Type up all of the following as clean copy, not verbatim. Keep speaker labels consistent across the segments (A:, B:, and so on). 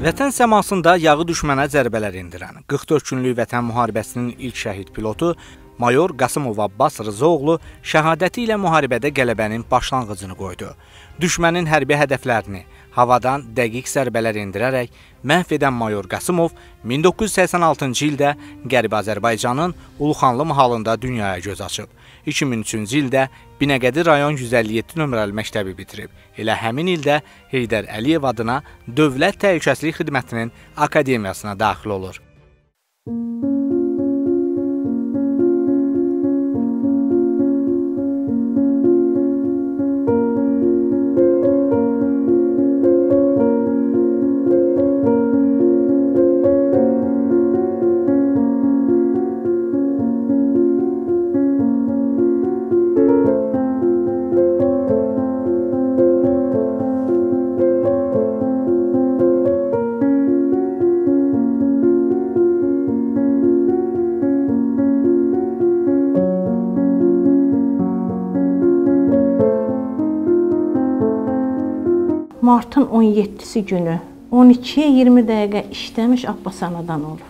A: Vətən səmasında yağı düşmənə zərbələr endirən 44 günlük Vətən müharibəsinin ilk şəhid pilotu Mayor Qasımov Abbas Rızaoğlu şəhadəti ilə müharibədə qələbənin başlanğıcını qoydu. Düşmənin hərbi hədəflərini havadan dəqiq zərbələr endirərək məhv edən Mayor Qasımov 1986-cı ildə Qərbi Azərbaycanın Uluxanlı mahalında dünyaya göz açıb. 2003-cü ildə Binəqədi rayon 157 nömrəli məktəbi bitirib. Elə həmin ildə Heydər Əliyev adına Dövlət Təhlükəsizlik Xidmətinin Akademiyasına daxil olur.
B: Martın 17-si günü 12-yə 20 dəqiqə işləmiş Abbas anadan olub.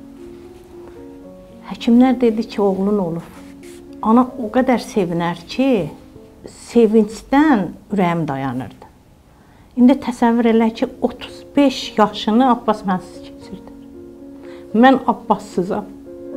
B: Həkimlər dedi ki, oğlun olub. Ana o qədər sevinər ki, sevincdən ürəyim dayanırdı. İndi təsəvvür elə ki, 35 yaşını Abbas mənsiz keçirdi. Mən Abbassızam.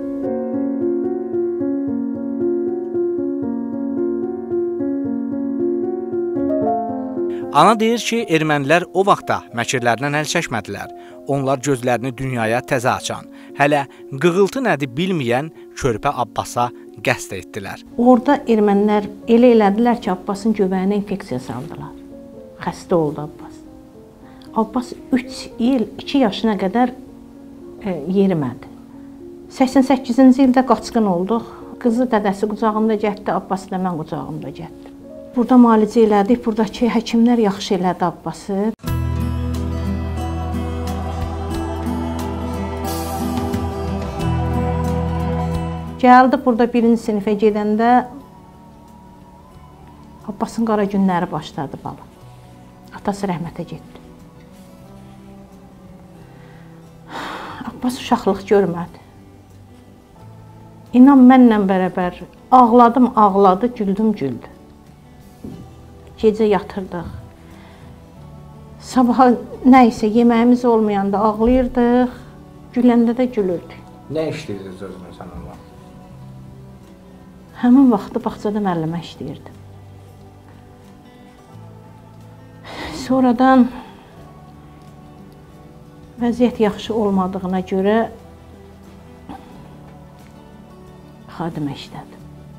A: Ana deyir ki, ermənilər o vaxtda məkirlərdən əl çəkmədilər. Onlar gözlərini dünyaya təzə açan, hələ qığıltı nədir bilməyən körpə Abbasa qəsd etdilər.
B: Orada ermənilər elə elədilər ki, Abbasın göbəyinə infeksiya saldılar. Xəstə oldu Abbas. Abbas 3 il, 2 yaşına qədər yerimədi. 88-ci ildə qaçqın olduq. Qızı dədəsi qucağında getdi, Abbası da mən qucağımda getdi. Burada müalicə elədik, buradakı həkimlər yaxşı elədi Abbası. Gəldi, burada 1-ci sinifə gedəndə Abbasın qara günləri başladı bala. Atası rəhmətə getdi. Abbas uşaqlıq görmədi. İnan, mənlə bərabər ağladım, ağladı, güldüm, güldü. Gecə yatırdıq. Sabaha nə isə yeməyimiz olmayanda ağlayırdıq, güləndə də gülürdük.
A: Nə işləyirdiniz özünüz onunla?
B: Həmin vaxtı bağçada müəllimə işləyirdim. Sonradan vəziyyət yaxşı olmadığına görə xadimə işlədim.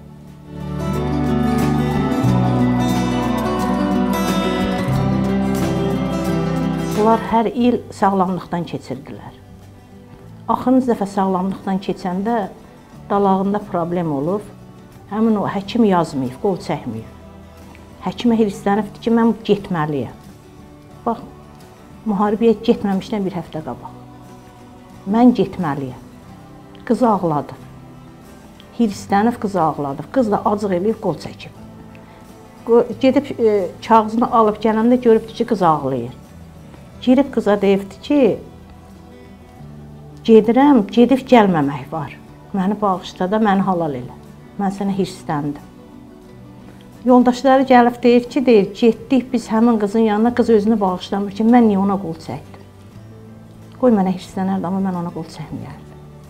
B: Bunlar hər il sağlamlıqdan keçirdilər. Axırıncı dəfə sağlamlıqdan keçəndə dalağında problem olub. Həmin o həkim yazmayıb, qol çəkməyib. Həkimə hirslənibdir ki, mən getməliyəm. Bax, müharibəyə getməmişdən bir həftə qabaq. Mən getməliyəm. Qızı ağladı. Hirslənib qızı ağladı. Qız da acıq eləyib, qol çəkib. Gedib kağızını alıb gələndə görübdür ki, qız ağlayır. Girib qıza deyibdi ki, gedirəm, gedib gəlməmək var. Məni bağışla da, məni halal elə. Mən sənə hirsləndim. Yoldaşları gəlib deyir ki, getdik biz həmin qızın yanına, qız özünü bağışlamır ki, mən niyə ona qol çəkdim? Qoy mənə hirslənərdi, amma mən ona qol çəkməyərdim.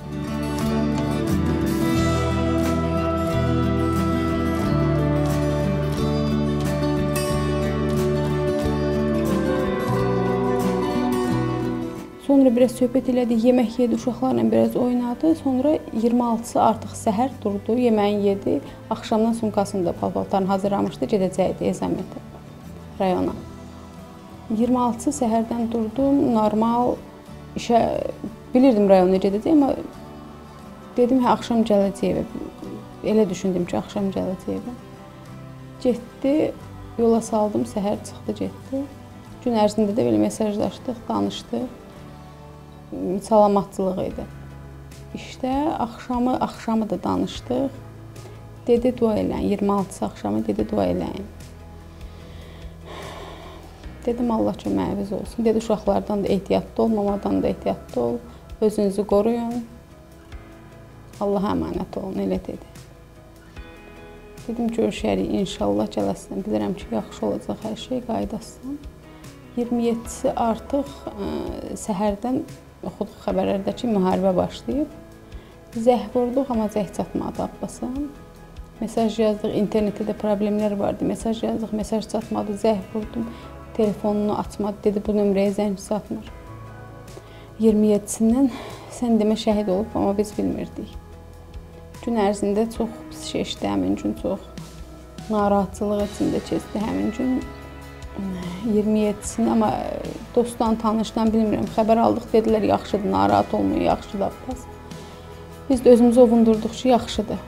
C: Sonra biraz söhbət elədik, yemək yedi, uşaqlarla biraz oynadı. Sonra 26-sı artıq səhər durdu, yeməyin yedi. Axşamdan sumkasını da paltarını hazırlamışdı, gedəcəkdi Ezamətə rayona. 26-sı səhərdən durdum, normal işə bilirdim rayona gedəcək, amma dedim, axşam gələcək. Elə düşündüm ki, axşam gələcək. Getdi, yola saldım, səhər çıxdı, getdi. Gün ərzində də belə mesajlaşdıq, danışdıq. Salamatçılıq idi. İşte axşamı da danışdıq. Dedi dua eləyin, 26-sı axşamı dedi dua eləyin. Dedim, Allah köməyiniz olsun. Dedi, uşaqlardan da ehtiyatlı ol, mamadan da ehtiyatlı ol. Özünüzü qoruyun. Allaha əmanət olun, elə dedi. Dedim, görüşərik, inşallah gələsən. Bilirəm ki, yaxşı olacaq hər şey, qaydasın. 27-si artıq səhərdən oxuduq xəbərlərdə ki, müharibə başlayıb. Zəh vurduq, amma zəh çatmadı Abbasa. Mesaj yazdıq, internetdə də problemlər vardı. Mesaj yazdıq, mesaj çatmadı, zəh vurdum. Telefonunu açmadı, dedi, bu nömrəyə zəng çatmır. 27-sindən sən demə şəhid olub, amma biz bilmirdik. Gün ərzində çox pis keçdi, həmin gün çox narahatçılıq içində keçdi həmin gün. 27-sini, amma dostdan, tanışdan bilmirəm, xəbər aldıq, dedilər, yaxşıdır, narahat olmuyor, yaxşıdır Abbas. Biz də özümüzü ovundurduq ki, yaxşıdır.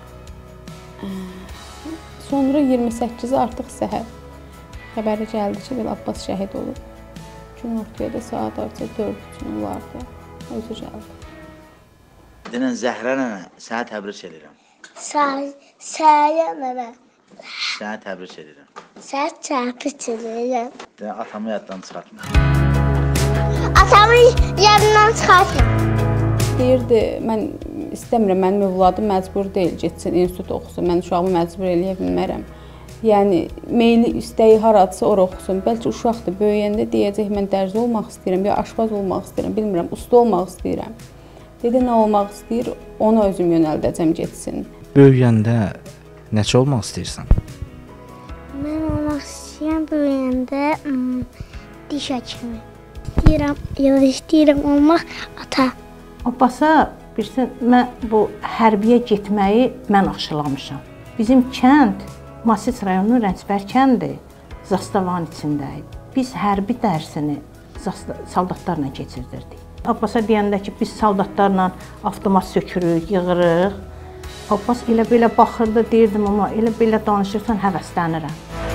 C: Sonra 28-i artıq səhər xəbəri gəldi ki, belə Abbas şəhid olub. Gün ortaya da saat artıq 4-3 olardı, özü gəldi.
D: Denən Zəhra nənə, sənə təbrik edirəm.
E: Səhərə nənə.
D: Sənə təbrik edirəm.
E: Sənə təbrik edirəm.
D: Denən atamı yaddan çıxartma.
E: Atamı yaddan çıxartma.
C: Deyirdi, mən istəmirəm, mənim övladım məcbur deyil, getsin, institut oxusun, mən uşağımı məcbur eləyə bilmərəm. Yəni, meyli, istəyi haradırsa, ora oxusun. Bəlkə uşaqdır, böyüyəndə deyəcək, mən dərzi olmaq istəyirəm, ya aşpaz olmaq istəyirəm, bilmirəm, usta olmaq istəyirəm. Dedi, nə olmaq istəyir, ona özüm yönəldəcəm, getsin.
A: Böyüyəndə nəçə olmaq istəyirsən?
E: Mən olmaq istəyirəm, böyüyəndə diş həkimi. İstəyirəm olmaq ata.
B: Abbasa, bilirsən, mən bu hərbiyə getməyi mən aşılamışam. Bizim kənd, Masiç rayonunun Rəncbər kəndi, Zastavanın içindəyik. Biz hərbi dərsini soldatlarla keçirdirdik. Abbasa deyəndə ki, biz soldatlarla avtomat sökürük, yığırıq. Abbas elə belə baxırdı, deyirdim, amma elə belə danışırsan, həvəslənirəm.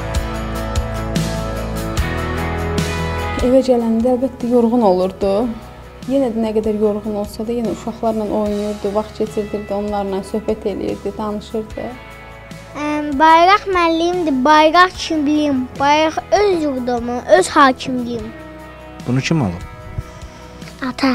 C: Evə gələndə əlbəttə yorğun olurdu. Yenə də nə qədər yorğun olsa da, yenə uşaqlarla oynayırdı, vaxt keçirdirdi, onlarla söhbət eləyirdi, danışırdı.
E: Bayraq mənliyimdir, bayraq kimliyim, bayraq öz yurdumun, öz hakimliyim.
A: Bunu kim alıb?
E: Ata.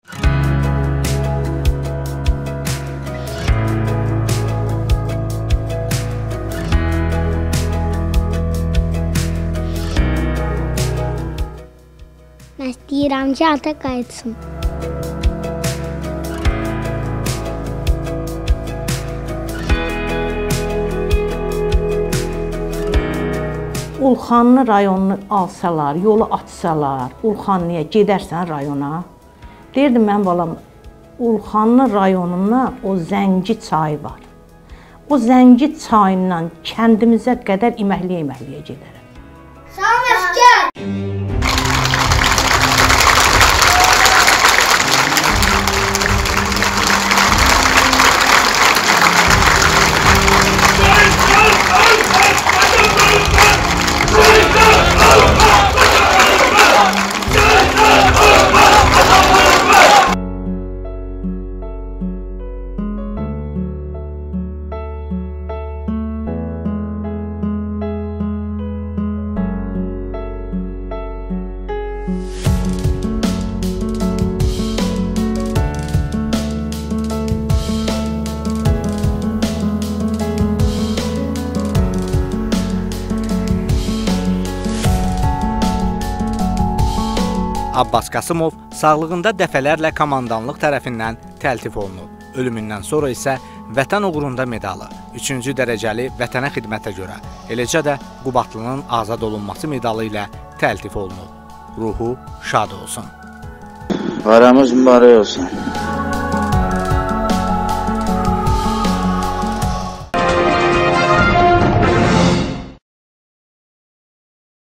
E: Mən istəyirəm ki, ata qayıtsın.
B: Ulxanlı rayonunu alsalar, yolu açsalar, Ulxanlıya gedərsən rayona. Deyirdim mən balam, Ulxanlı rayonundan o Zəngi çayı var. O Zəngi çayından kəndimizə qədər iməkliyə gedərəm.
E: Sağ ol, əskər!
A: Abbas Qasımov sağlığında dəfələrlə komandanlıq tərəfindən təltif olunub. Ölümündən sonra isə Vətən uğrunda medalı, 3-cü dərəcəli vətənə xidmətə görə, eləcə də Qubatlının azad olunması medalı ilə təltif olunub. Ruhu şad olsun.
D: Bayramınız mübarək olsun.